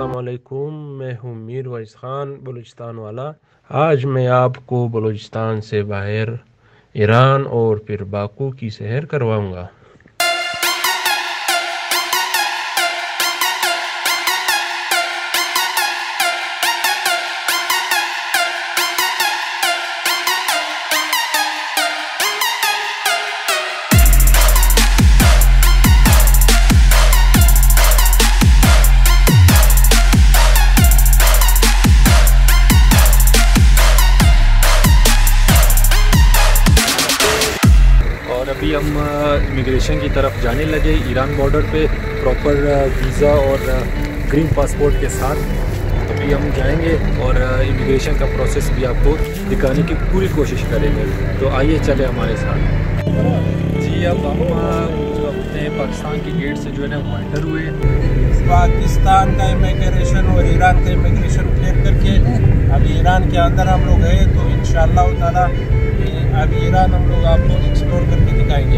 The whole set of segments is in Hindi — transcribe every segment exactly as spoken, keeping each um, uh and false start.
अस्सलामुअलैकुम, मैं हूँ मीर वैस खान बलूचिस्तान वाला। आज मैं आपको बलूचिस्तान से बाहर ईरान और फिर बाकू की सैर करवाऊँगा। अभी हम इमिग्रेशन की तरफ जाने लगे। ईरान बॉर्डर पे प्रॉपर वीज़ा और ग्रीन पासपोर्ट के साथ अभी हम जाएंगे और इमिग्रेशन का प्रोसेस भी आपको दिखाने की पूरी कोशिश करेंगे। तो आइए चले हमारे साथ। जी अब हम जो अपने पाकिस्तान की गेट से जो है ना वो एंटर हुए। पाकिस्तान का इमिग्रेशन और ईरान का इमिग्रेशन क्लियर करके अभी ईरान के अंदर हम लोग हैं। तो इंशाअल्लाह ताला अभी ईरान हम लोग आपको एक्सप्लोर करके दिखाएंगे।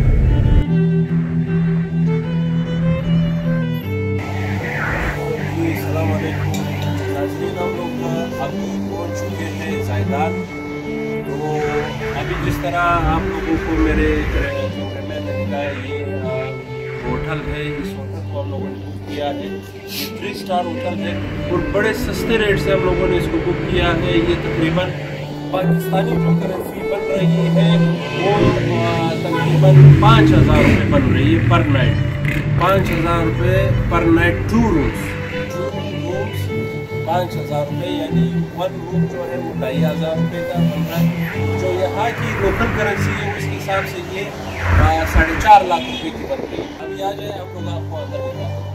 जी अस्सलाम वालेकुम नाज़रीन, हम लोग अभी पहुंच चुके हैं ज़ायदान। तो अभी जिस तरह आप लोगों को मेरे कैमरे में दिखता है, ये होटल है। इस होटल को हम लोगों ने बुक किया है। ये थ्री स्टार होटल है और बड़े सस्ते रेट से हम लोगों ने इसको बुक किया है। ये तकरीबन पाकिस्तानी जो करेंसी बन रही है वो तकरीबन पाँच हज़ार रुपये बन रही है पर नाइट। पाँच हज़ार रुपये per night, two rooms two rooms पाँच हज़ार रुपये, यानी वन रूम जो है वो ढाई हज़ार रुपये का बन रहा है। जो यहाँ की लोकल करेंसी है उसके हिसाब से ये साढ़े चार लाख रुपये की बन रही है। अभी आ जाए हम लोग आपको अंदर दिखाते हैं।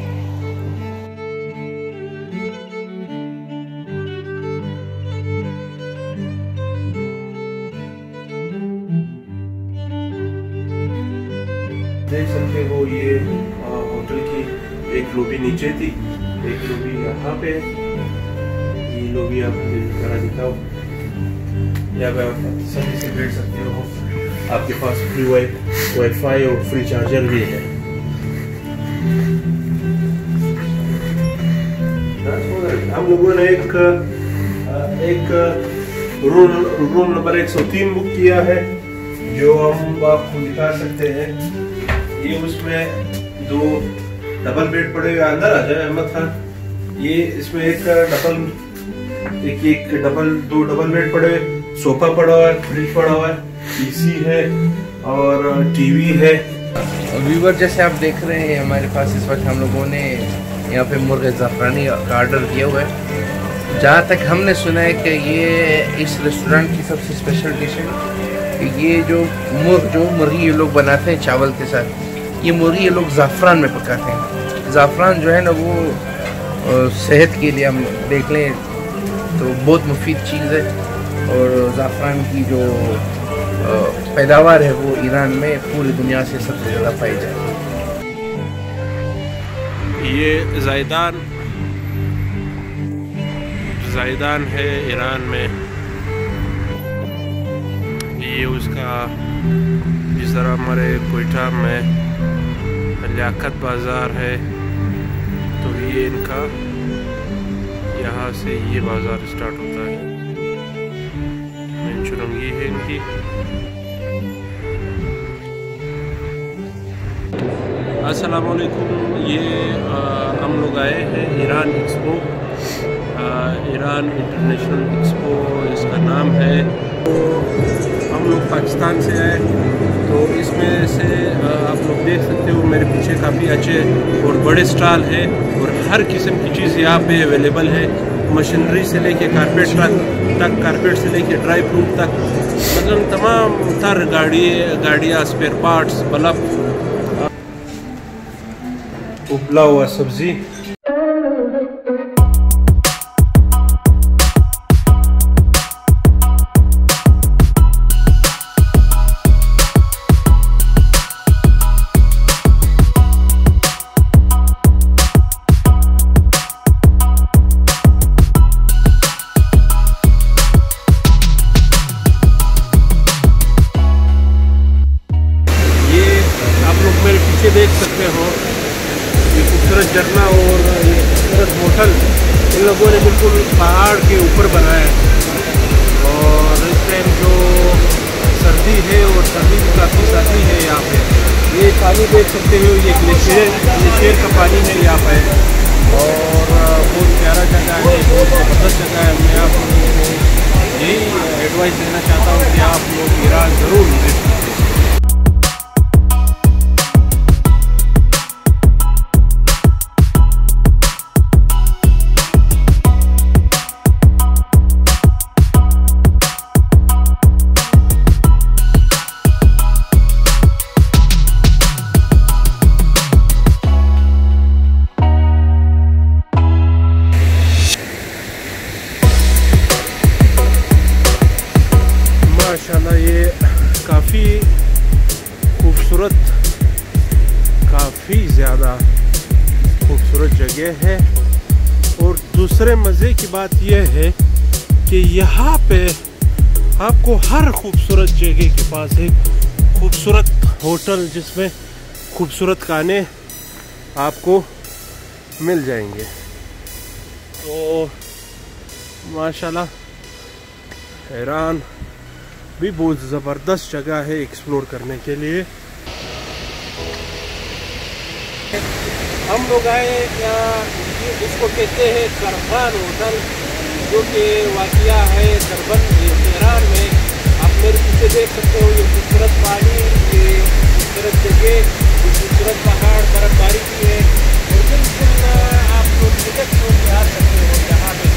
देख सकते हो ये होटल की एक लॉबी नीचे थी, एक लॉबी यहाँ पे। ये लॉबी आपको जरा दिखाओ। यहाँ पे आप आसानी से बैठ सकते हो। आपके पास फ्री वाई वाईफाई और फ्री चार्जर भी है। हम लोगों ने एक एक रूम रूम नंबर एक सौ तीन बुक किया है, जो हम आपको दिखा सकते हैं। ये उसमें दो डबल बेड पड़े हुए। अंदर आ जाए अहमद खान। ये इसमें एक डबल एक एक डबल दो डबल बेड पड़े हुए, सोफा पड़ा हुआ है, फ्रिज पड़ा हुआ है, पीसी है और टीवी है। व्यूवर जैसे आप देख रहे हैं, हमारे पास इस वक्त हम लोगों ने यहाँ पे मुर्गे ज़ाफ़रानी का ऑर्डर किया हुआ है। जहाँ तक हमने सुना है कि ये इस रेस्टोरेंट की सबसे स्पेशल डिश है। ये जो मुर्ग जो मुर्गी ये लोग बनाते हैं चावल के साथ, ये मुर्गी ये लोग ज़ाफ़रान में पकाते हैं। ज़ाफ़रान जो है ना वो सेहत के लिए हम देख लें तो बहुत मुफीद चीज़ है। और ज़ाफ़रान की जो पैदावार है वो ईरान में पूरी दुनिया से सबसे ज़्यादा पाई जाती है। ये ज़ायदान ज़ायदान है ईरान में। ये उसका जिस तरह हमारे कोयटा में लियाकत बाज़ार है, तो ये इनका यहाँ से ये बाज़ार स्टार्ट होता है। मेन चुरंगी है इनकी। अस्सलाम वालेकुम। ये आ, हम लोग आए हैं ईरान एक्सपो, आ, ईरान इंटरनेशनल एक्सपो इसका नाम है। तो हम लोग पाकिस्तान से आए, तो इसमें से आप लोग देख सकते हो मेरे पीछे काफ़ी अच्छे और बड़े स्टॉल है और हर किस्म की चीज़ यहाँ पे अवेलेबल है। मशीनरी से लेके कारपेट तक कारपेट से लेके ड्राई फ्रूट तक, मतलब तमाम तर गाड़ी गाड़ियाँ, स्पेयर पार्ट्स, बल्ब, उबला हुआ सब्ज़ी। देख सकते हो ये खूबसूरत झरना और ये खूबसूरत होटल इन लोगों ने बिल्कुल पहाड़ के ऊपर बनाया है। और इस टाइम जो सर्दी है और सर्दी भी काफ़ी सर्दी है यहाँ पे। ये पानी देख सकते हो, ये ग्लेशियर ग्लेशियर का पानी है यहाँ पे। और बहुत प्यारा जगह है, बहुत ज़बरदस्त जगह है। मैं आप लोगों को यही एडवाइस देना चाहता हूँ कि आप लोग ईरान ज़रूर विजिट कीजिए। माशाल्लाह ये काफ़ी खूबसूरत, काफ़ी ज़्यादा खूबसूरत जगह है। और दूसरे मज़े की बात यह है कि यहाँ पे आपको हर खूबसूरत जगह के पास एक खूबसूरत होटल जिसमें खूबसूरत खाने आपको मिल जाएंगे। तो माशाल्लाह ईरान भी बहुत ज़बरदस्त जगह है एक्सप्लोर करने के लिए। हम लोग आए यहाँ, इसको कहते हैं ताफ्तान होटल, जो कि वाक़िया है दरबन ईरान में। आप मेरे पीछे देख सकते हो, ये खूबसूरत पानी, ये खूबसूरत जगह, ये खूबसूरत पहाड़, बर्फबारी भी है। और बिल्कुल आप लोग टिकट छोड़ के आ सकते हो यहाँ पे।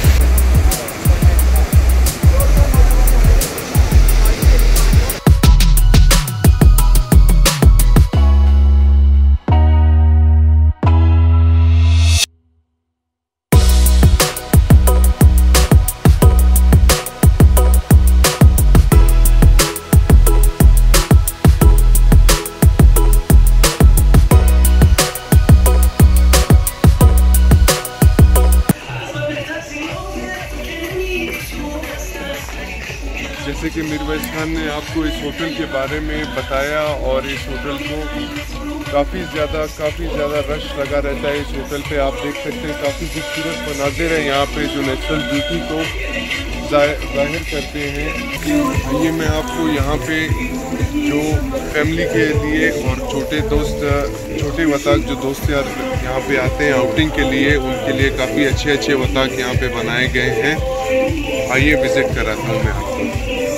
जैसे कि मिरवैस खान ने आपको इस होटल के बारे में बताया, और इस होटल को काफ़ी ज़्यादा काफ़ी ज़्यादा रश लगा रहता है। इस होटल पे आप देख सकते हैं काफ़ी खूबसूरत मनाजिर है यहाँ पे, जो नेचुरल ब्यूटी को जाहिर करते हैं। आइए मैं आपको यहाँ पे जो फैमिली के लिए और छोटे दोस्त, छोटे वताक जो दोस्त यार यहाँ पे आते हैं आउटिंग के लिए, उनके लिए काफ़ी अच्छे अच्छे वताक यहाँ पे बनाए गए हैं। आइए विज़िट कराता हूँ मैं आपको।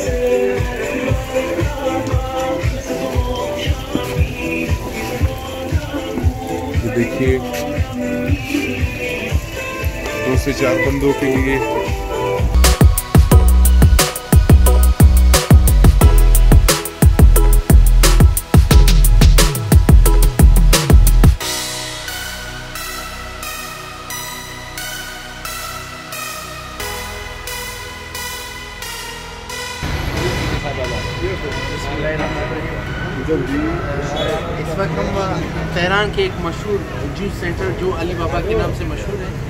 देखिए दो से चार बंदों के लिए इस वक्त हम तेहरान के एक मशहूर जूस सेंटर, जो अली बाबा के नाम से मशहूर है,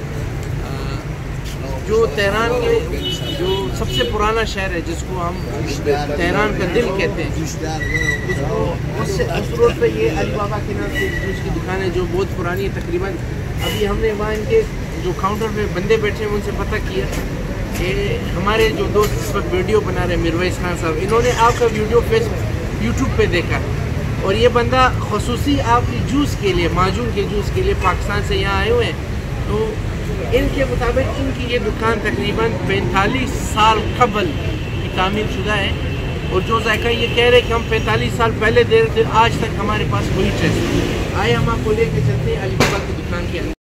जो तेहरान के जो सबसे पुराना शहर है, जिसको हम तेहरान का दिल कहते हैं, उसको उससे उस रोड पे ये अली बाबा के नाम से जूस की दुकान है, जो बहुत पुरानी है। तकरीबन अभी हमने वहाँ इनके जो काउंटर पे बंदे बैठे हैं उनसे पता किया कि हमारे जो दोस्त इस वक्त वीडियो बना रहे हैं, मिरवैस खान साहब, इन्होंने आपका वीडियो फेसबुक यूट्यूब पे देखा, और ये बंदा खसूसी आपकी जूस के लिए, माजून के जूस के लिए पाकिस्तान से यहाँ आए हुए हैं। तो इनके मुताबिक इनकी ये दुकान तकरीबन पैंतालीस साल कबल की तामीर शुदा है, और जो जायका ये कह रहे हैं कि हम पैंतालीस साल पहले दे रहे थे, आज तक हमारे पास वही टेस्ट। आए हम आपको लेके चलते हैं अली बाबा की दुकान के अंदर।